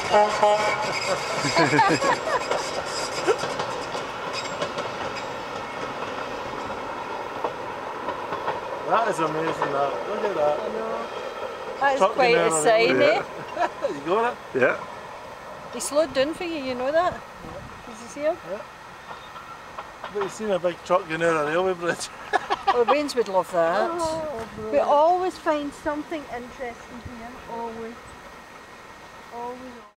That is amazing, that. Look at that. I know. That is quite a sign, eh? You got it? Yeah. He slowed down for you, you know that? Yeah. Did you see him? Yeah. But you've seen a big truck going over a railway bridge. Oh, Baines would love that. Oh, We always find something interesting here, always. Always.